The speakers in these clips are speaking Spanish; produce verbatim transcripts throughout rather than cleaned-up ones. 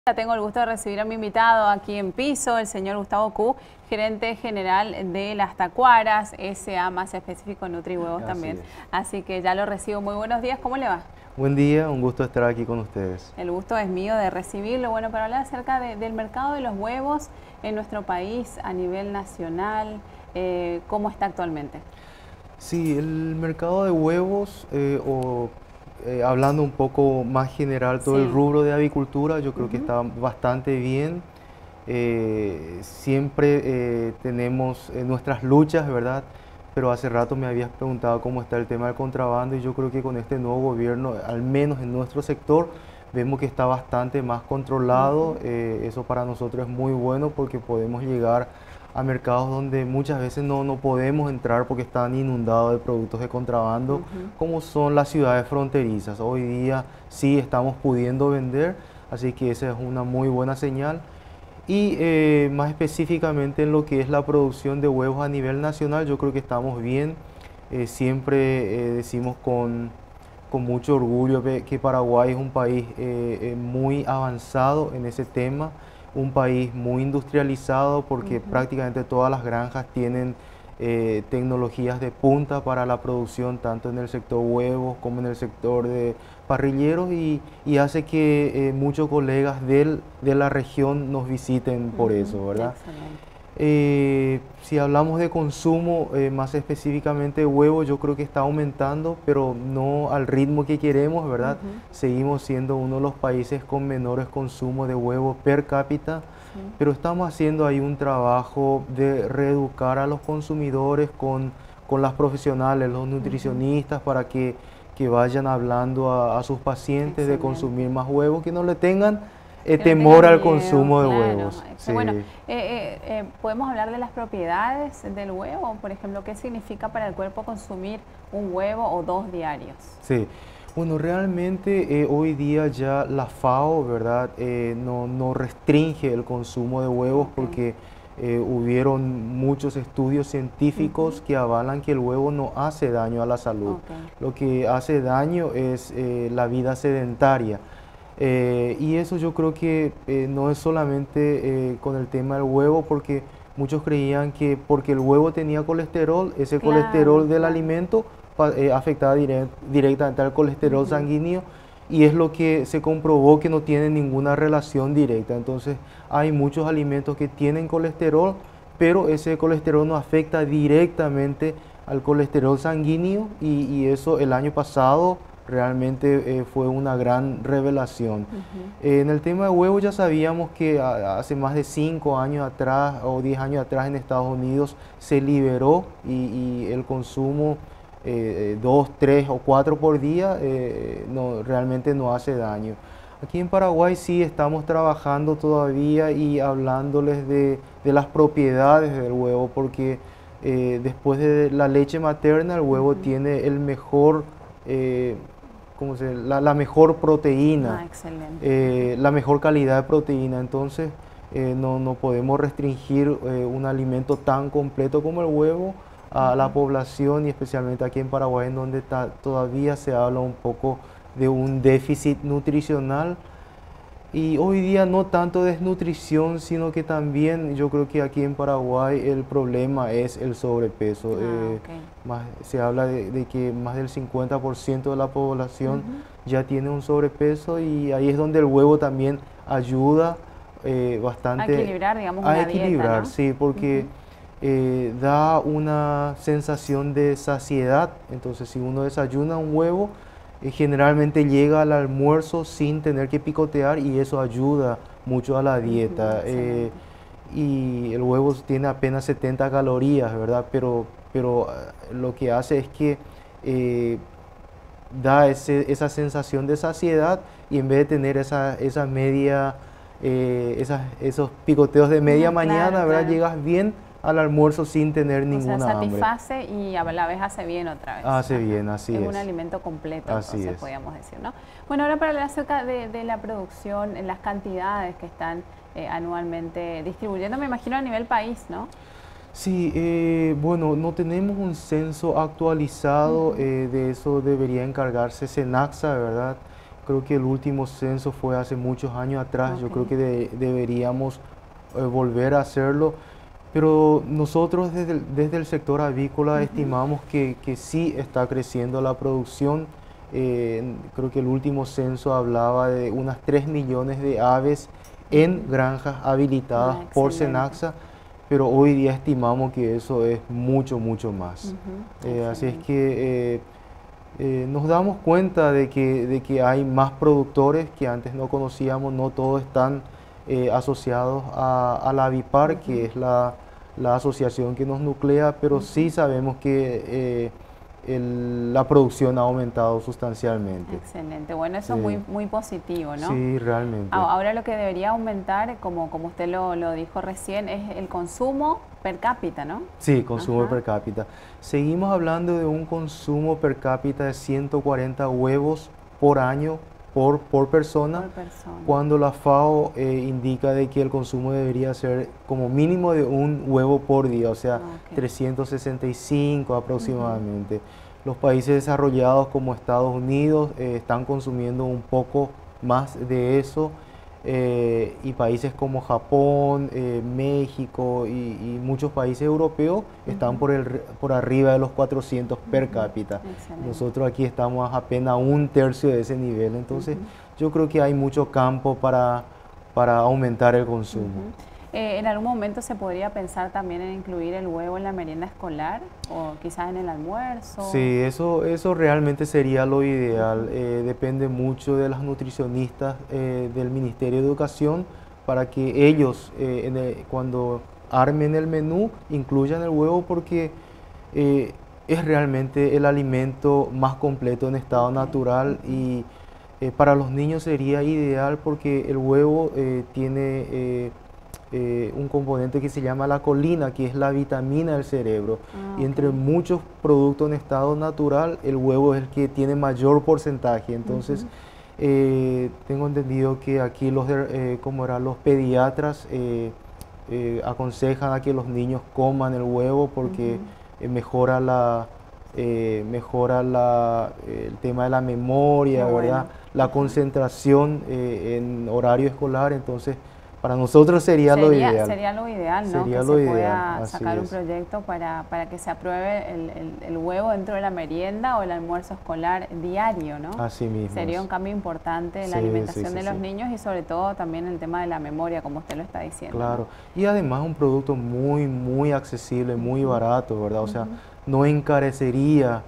Tengo el gusto de recibir a mi invitado aquí en piso, el señor Gustavo Ku, gerente general de Las Tacuaras, S A más específico NutriHuevos también. es. Así que ya lo recibo. Muy buenos días, ¿cómo le va? Buen día, un gusto estar aquí con ustedes. El gusto es mío de recibirlo. Bueno, para hablar acerca de, del mercado de los huevos en nuestro país a nivel nacional, eh, ¿cómo está actualmente? Sí, el mercado de huevos, eh, o eh, hablando un poco más general, todo Sí. el rubro de avicultura, yo creo que Uh-huh. está bastante bien. Eh, siempre eh, tenemos eh, nuestras luchas, ¿verdad? Pero hace rato me habías preguntado cómo está el tema del contrabando y yo creo que con este nuevo gobierno, al menos en nuestro sector, vemos que está bastante más controlado. Uh-huh. Eh, eso para nosotros es muy bueno porque podemos llegar a mercados donde muchas veces no, no podemos entrar porque están inundados de productos de contrabando, Uh-huh. como son las ciudades fronterizas. Hoy día sí estamos pudiendo vender, así que esa es una muy buena señal. Y eh, más específicamente en lo que es la producción de huevos a nivel nacional, yo creo que estamos bien. Eh, siempre eh, decimos con, con mucho orgullo que, que Paraguay es un país eh, eh, muy avanzado en ese tema, un país muy industrializado porque Uh-huh. prácticamente todas las granjas tienen eh, tecnologías de punta para la producción, tanto en el sector huevos como en el sector de parrilleros, y, y hace que eh, muchos colegas del, de la región nos visiten por Uh-huh. eso, ¿verdad? Excelente. Eh, si hablamos de consumo, eh, más específicamente de huevo, yo creo que está aumentando, pero no al ritmo que queremos, ¿verdad? Uh-huh. Seguimos siendo uno de los países con menores consumos de huevo per cápita, Sí. pero estamos haciendo ahí un trabajo de reeducar a los consumidores con, con las profesionales, los nutricionistas, para que, que vayan hablando a, a sus pacientes de Excelente. consumir más huevos, que no le tengan eh, Que le temor tengan al miedo, consumo de claro. huevos. Ex- Sí. Bueno, eh, eh, eh, podemos hablar de las propiedades del huevo, por ejemplo, ¿qué significa para el cuerpo consumir un huevo o dos diarios? Sí, bueno, realmente eh, hoy día ya la FAO, ¿verdad? Eh, no, no restringe el consumo de huevos Ok. porque eh, hubieron muchos estudios científicos Ujú. que avalan que el huevo no hace daño a la salud. Ok. Lo que hace daño es eh, la vida sedentaria. Eh, y eso yo creo que eh, no es solamente eh, con el tema del huevo, porque muchos creían que porque el huevo tenía colesterol, ese Claro, colesterol del claro. alimento pa- eh, afectaba direct- directamente al colesterol Ujú. sanguíneo, y es lo que se comprobó que no tiene ninguna relación directa. Entonces hay muchos alimentos que tienen colesterol, pero ese colesterol no afecta directamente al colesterol sanguíneo, y, y eso el año pasado realmente eh, fue una gran revelación. Ujú. Eh, en el tema de huevos ya sabíamos que a- hace más de cinco años atrás o diez años atrás en Estados Unidos se liberó, y, y el consumo eh, dos, tres o cuatro por día eh, no, realmente no hace daño. Aquí en Paraguay sí estamos trabajando todavía y hablándoles de, de las propiedades del huevo, porque eh, después de la leche materna el huevo Ujú. tiene el mejor, eh, ¿cómo se, la, la mejor proteína, Ah, excelente. eh, la mejor calidad de proteína. Entonces eh, no, no podemos restringir eh, un alimento tan completo como el huevo a la Ujú. población, y especialmente aquí en Paraguay, en donde ta- todavía se habla un poco de un déficit nutricional. Y hoy día no tanto desnutrición, sino que también yo creo que aquí en Paraguay el problema es el sobrepeso. Ah, Eh, ok. más, se habla de, de que más del cincuenta por ciento de la población Ujú. ya tiene un sobrepeso, y ahí es donde el huevo también ayuda eh, A bastante equilibrar, digamos, a una dieta, equilibrar, ¿no? sí, porque Ujú. eh, da una sensación de saciedad. Entonces, si uno desayuna un huevo, eh, generalmente llega al almuerzo sin tener que picotear, y eso ayuda mucho a la Ujú. dieta. Eh, Excelente. y el huevo tiene apenas setenta calorías, ¿verdad? Pero, pero eh, lo que hace es que eh, da ese- esa sensación de saciedad, y en vez de tener esa, esa media, eh, esas- esos picoteos de media No, claro, mañana, ¿verdad? claro. Llegas bien al almuerzo sin tener O sea, ninguna hambre. satisface y a la vez hace bien otra vez. Hace Ajá. bien, así Es un es. alimento completo, Así entonces es. podríamos decir, ¿no? Bueno, ahora para hablar acerca de, de la producción, en las cantidades que están eh, anualmente distribuyendo, me imagino a nivel país, ¿no? Sí, eh, bueno, no tenemos un censo actualizado, Ujú. eh, de eso debería encargarse Senaxa, ¿verdad? creo que el último censo fue hace muchos años atrás, Okay. yo creo que de- deberíamos eh, volver a hacerlo, pero nosotros desde el, desde el sector avícola Ujú. estimamos que, que sí está creciendo la producción. Eh, creo que el último censo hablaba de unas tres millones de aves en Ujú. granjas habilitadas Ah, por excelente. SENACSA, pero hoy día estimamos que eso es mucho, mucho más. Ujú, Eh, así es excelente. que eh, eh, nos damos cuenta de que, de que hay más productores que antes no conocíamos, no todos están eh, asociados a, a la AVIPAR, Ujú. que es la, la asociación que nos nuclea, pero Ujú. sí sabemos que eh, el- la producción ha aumentado sustancialmente. Excelente, bueno, eso es Sí. muy, muy positivo, ¿no? Sí, realmente. A- Ahora lo que debería aumentar, como, como usted lo, lo dijo recién, es el consumo per cápita, ¿no? Sí, consumo Ajá. per cápita. Seguimos hablando de un consumo per cápita de ciento cuarenta huevos por año por, por persona, Por persona. cuando la FAO eh, indica de que el consumo debería ser como mínimo de un huevo por día, o sea, Ok. trescientos sesenta y cinco aproximadamente. Los países desarrollados como Estados Unidos eh, están consumiendo un poco más de eso, eh, y países como Japón, eh, México y, y muchos países europeos están Ujú. por, el, re- por arriba de los cuatrocientos per Ujú. cápita. Excelente. Nosotros aquí estamos apenas a un tercio de ese nivel, entonces Ujú. yo creo que hay mucho campo para, para aumentar el consumo. Ujú. Eh, ¿en algún momento se podría pensar también en incluir el huevo en la merienda escolar o quizás en el almuerzo? Sí, eso, eso realmente sería lo ideal. Ujú. Eh, depende mucho de las nutricionistas eh, del Ministerio de Educación para que ellos eh, en el- cuando armen el menú incluyan el huevo, porque eh, es realmente el alimento más completo en estado Ok. natural, Ujú. y eh, para los niños sería ideal porque el huevo eh, tiene eh, eh, un componente que se llama la colina, que es la vitamina del cerebro. Ah, Y ok. entre muchos productos en estado natural, el huevo es el que tiene mayor porcentaje. Entonces, Ujú. eh, tengo entendido que aquí los, de- eh, como eran los pediatras, eh, eh, aconsejan a que los niños coman el huevo porque Ujú. eh, mejora la, eh, mejora la, eh, el tema de la memoria, Qué ¿verdad? bueno. La Ajá. concentración eh, en horario escolar. Entonces, para nosotros sería lo Sería, ideal. sería lo ideal, ¿no? Sería Que lo se ideal, pueda así sacar un es. proyecto para, para que se apruebe el, el- el huevo dentro de la merienda o el almuerzo escolar diario, ¿no? Así mismo Sería es. un cambio importante en la Sí, alimentación sí, sí, de los sí. niños y sobre todo también el tema de la memoria, como usted lo está diciendo, ¿no? Claro. Y además un producto muy, muy accesible, muy Ujú. barato, ¿verdad? O sea, Ujú. no encarecería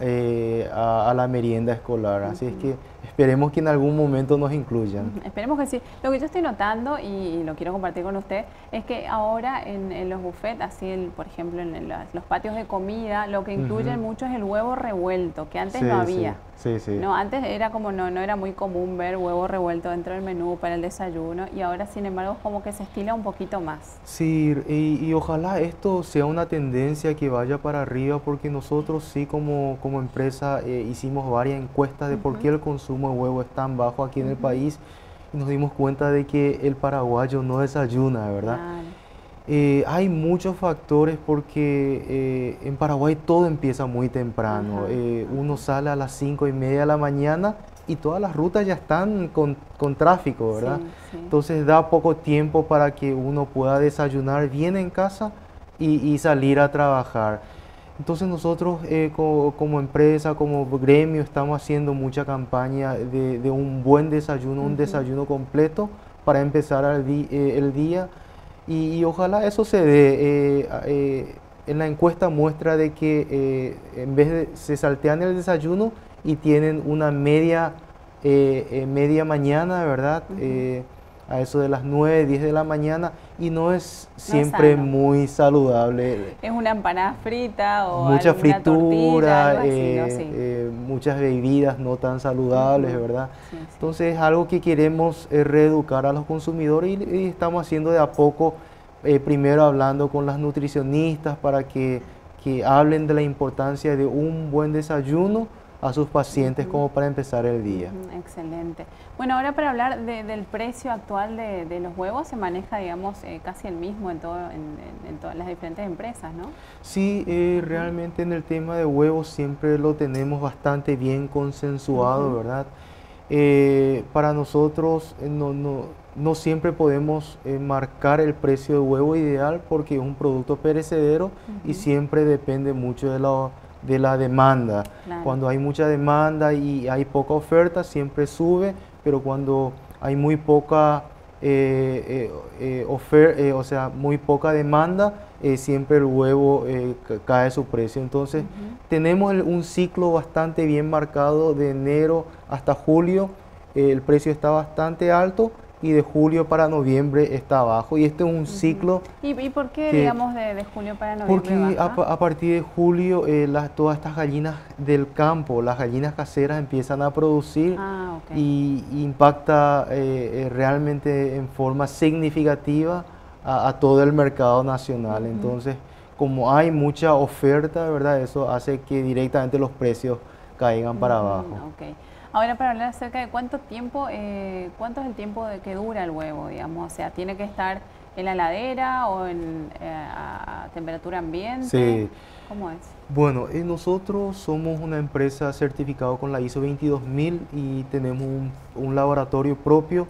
eh, a, a la merienda escolar. Así es Ujú. que esperemos que en algún momento nos incluyan. Ujú, esperemos que sí. Lo que yo estoy notando, y, y lo quiero compartir con usted, es que ahora en, en los buffets, así el, por ejemplo en, el- las- los patios de comida, lo que incluyen Ujú. mucho es el huevo revuelto, que antes Sí, no sí, había. sí, sí. No, antes era como no, no era muy común ver huevo revuelto dentro del menú para el desayuno y ahora sin embargo como que se estila un poquito más. Sí, y, y ojalá esto sea una tendencia que vaya para arriba, porque nosotros sí como, como empresa eh, hicimos varias encuestas de por Ujú. qué el consumo de huevo es tan bajo aquí en el Ujú. país, y nos dimos cuenta de que el paraguayo no desayuna, ¿verdad? Claro. Eh, hay muchos factores porque eh, en Paraguay todo empieza muy temprano. Ajá, Eh, uno ajá. sale a las cinco y media de la mañana y todas las rutas ya están con, con tráfico, ¿verdad? Sí, sí. Entonces da poco tiempo para que uno pueda desayunar bien en casa y, y salir a trabajar. Entonces nosotros eh, co- como empresa, como gremio, estamos haciendo mucha campaña de, de un buen desayuno, un Ujú. desayuno completo para empezar el, di- eh, el día. Y, y ojalá eso se dé. Eh, a- eh, en la encuesta muestra de que eh, en vez de se saltean el desayuno y tienen una media, eh, eh, media mañana, ¿verdad? Ujú. Eh, a eso de las nueve, diez de la mañana, y no es No es siempre sano. muy saludable. Es una empanada frita o Mucha alguna tortilla, fritura, algo así, ¿no? eh, Sí. eh, muchas bebidas no tan saludables, Ujú. ¿verdad? Sí, sí. Entonces es algo que queremos eh, reeducar a los consumidores, y, y estamos haciendo de a poco, eh, primero hablando con las nutricionistas para que, que hablen de la importancia de un buen desayuno a sus pacientes Ujú. como para empezar el día. Ujú, excelente. Bueno, ahora para hablar de- del precio actual de, de los huevos, se maneja, digamos, eh, casi el mismo en, todo, en, en- en todas las diferentes empresas, ¿no? Sí, eh, realmente en el tema de huevos siempre lo tenemos bastante bien consensuado, Ujú. ¿verdad? Eh, para nosotros eh, no, no, no siempre podemos eh, marcar el precio de huevo ideal porque es un producto perecedero uh-huh. y siempre depende mucho de la, de la demanda. Claro. Cuando hay mucha demanda y hay poca oferta, siempre sube, pero cuando hay muy poca eh, eh, eh, ofer eh, o sea, muy poca demanda, eh, siempre el huevo eh, cae su precio. Entonces, uh-huh. tenemos el, un ciclo bastante bien marcado de enero hasta julio, eh, el precio está bastante alto y de julio para noviembre está bajo. Y este es un uh-huh. ciclo... ¿Y, ¿Y por qué, que, digamos, de, de julio para noviembre Porque baja? A, a partir de julio, eh, las, todas estas gallinas del campo, las gallinas caseras empiezan a producir ah, okay. y, y impacta eh, eh, realmente en forma significativa a, a todo el mercado nacional. Uh-huh. Entonces, como hay mucha oferta, ¿verdad? Eso hace que directamente los precios caigan uh-huh. para abajo. Okay. Ahora, para hablar acerca de cuánto tiempo, eh, cuánto es el tiempo de que dura el huevo, digamos, o sea, ¿tiene que estar en la heladera o en, eh, a temperatura ambiente? Sí. ¿Cómo es? Bueno, eh, nosotros somos una empresa certificada con la I S O veintidós mil y tenemos un, un laboratorio propio.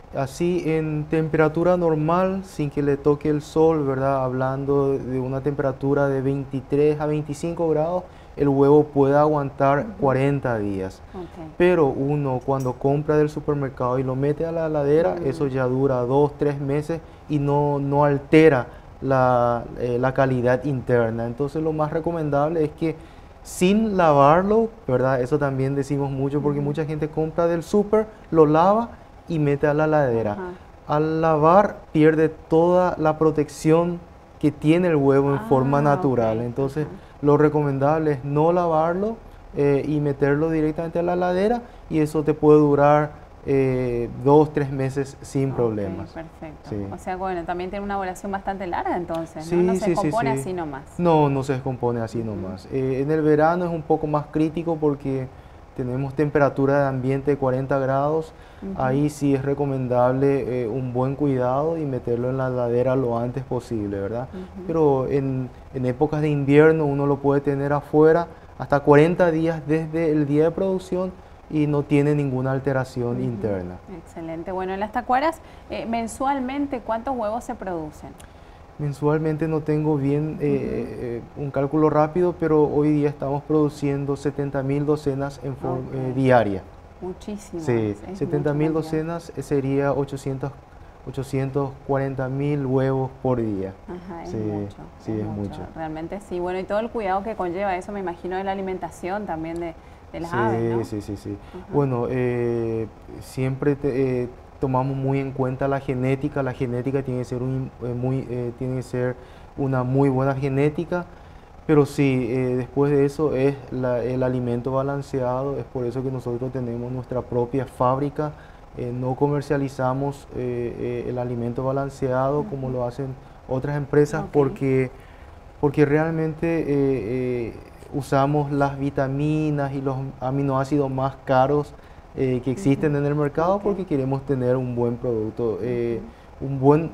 Así en temperatura normal, sin que le toque el sol, ¿verdad? Hablando de una temperatura de veintitrés a veinticinco grados, el huevo puede aguantar uh-huh. cuarenta días. Okay. Pero uno cuando compra del supermercado y lo mete a la heladera, uh-huh. eso ya dura dos, tres meses y no, no altera la, eh, la calidad interna. Entonces lo más recomendable es que sin lavarlo, ¿verdad? Eso también decimos mucho porque uh-huh. mucha gente compra del súper, lo lava y mete a la heladera. Uh-huh. Al lavar pierde toda la protección que tiene el huevo en ah, forma natural. Okay. Entonces Uh-huh. lo recomendable es no lavarlo eh, y meterlo directamente a la heladera y eso te puede durar eh, dos, tres meses sin okay, problemas. Perfecto. Sí. O sea, bueno, también tiene una duración bastante larga entonces, sí, ¿no? No se sí, descompone sí, sí. así nomás. No, no se descompone así uh-huh. nomás. Eh, en el verano es un poco más crítico porque tenemos temperatura de ambiente de cuarenta grados, uh-huh. ahí sí es recomendable eh, un buen cuidado y meterlo en la heladera lo antes posible, ¿verdad? Uh-huh. Pero en, en épocas de invierno uno lo puede tener afuera hasta cuarenta días desde el día de producción y no tiene ninguna alteración uh-huh. interna. Excelente. Bueno, en las tacuaras, eh, mensualmente, ¿cuántos huevos se producen? Mensualmente no tengo bien eh, uh-huh. eh, un cálculo rápido, pero hoy día estamos produciendo setenta mil docenas en forma okay. eh, diaria. Muchísimo. Sí, setenta mil docenas sería ochocientos, ochocientos cuarenta mil huevos por día. Ajá, es sí, mucho. Sí, es, es mucho. mucho. Realmente sí. Bueno, y todo el cuidado que conlleva eso, me imagino, de la alimentación también de, de las sí, aves, ¿no? Sí, sí, sí. Uh-huh. Bueno, eh, siempre te, eh, tomamos muy en cuenta la genética. La genética tiene que ser, un, eh, muy, eh, tiene que ser una muy buena genética, pero sí, eh, después de eso es la, el alimento balanceado. Es por eso que nosotros tenemos nuestra propia fábrica. Eh, no comercializamos eh, eh, el alimento balanceado uh-huh. como lo hacen otras empresas okay. porque, porque realmente eh, eh, usamos las vitaminas y los aminoácidos más caros Eh, que existen uh-huh. en el mercado okay. porque queremos tener un buen producto. Eh, uh-huh. Un buen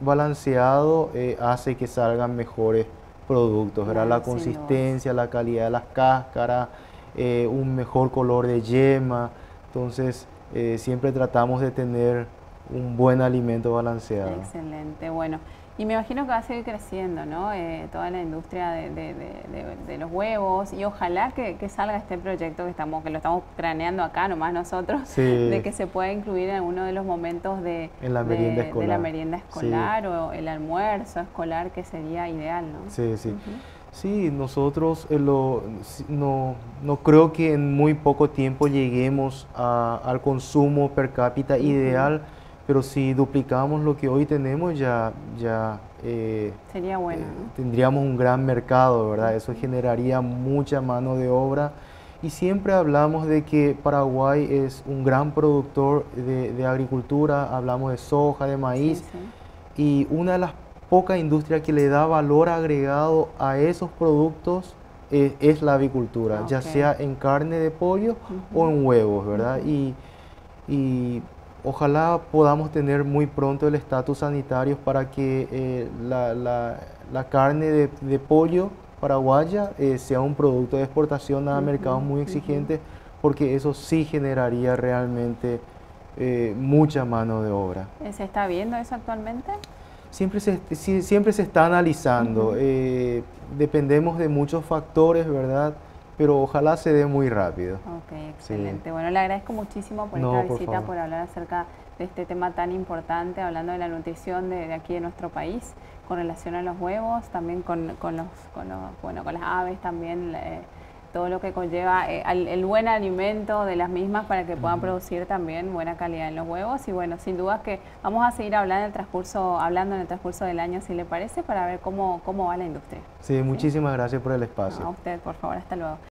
balanceado eh, hace que salgan mejores productos, ¿verdad? La consistencia, la calidad de las cáscaras, eh, un mejor color de yema. Entonces, eh, siempre tratamos de tener un buen alimento balanceado. Excelente, bueno. Y me imagino que va a seguir creciendo, ¿no? Eh, toda la industria de, de, de, de, de los huevos y ojalá que, que salga este proyecto que estamos que lo estamos craneando acá nomás nosotros, sí. de que se pueda incluir en alguno de los momentos de, en la merienda de, escolar, de la merienda escolar sí. o el almuerzo escolar, que sería ideal, ¿no? Sí, sí. Uh-huh. Sí, nosotros eh, lo, no, no creo que en muy poco tiempo lleguemos a, al consumo per cápita uh-huh. ideal, pero si duplicamos lo que hoy tenemos ya, ya eh, sería bueno, eh, ¿no? Tendríamos un gran mercado, ¿verdad? Eso generaría mucha mano de obra y siempre hablamos de que Paraguay es un gran productor de, de agricultura, hablamos de soja, de maíz sí, sí. y una de las pocas industrias que le da valor agregado a esos productos es, es la avicultura, okay. ya sea en carne de pollo uh-huh. o en huevos, ¿verdad? Uh-huh. y, y ojalá podamos tener muy pronto el estatus sanitario para que eh, la, la, la carne de, de pollo paraguaya eh, sea un producto de exportación a uh-huh, mercados muy exigentes uh-huh. porque eso sí generaría realmente eh, mucha mano de obra. ¿Se está viendo eso actualmente? Siempre se, sí, siempre se está analizando, Uh-huh. eh, dependemos de muchos factores, ¿verdad? Pero ojalá se dé muy rápido. Ok, excelente. Sí. Bueno, le agradezco muchísimo por No, esta por visita, favor. por hablar acerca de este tema tan importante, hablando de la nutrición de, de aquí de nuestro país, con relación a los huevos, también con, con, los, con, los, bueno, con las aves, también eh, todo lo que conlleva eh, al, el buen alimento de las mismas para que puedan Ujú. producir también buena calidad en los huevos. Y bueno, sin duda que vamos a seguir hablando en el transcurso, hablando en el transcurso del año, si le parece, para ver cómo, cómo va la industria. Sí, ¿Sí? muchísimas gracias por el espacio. No, a usted, por favor, hasta luego.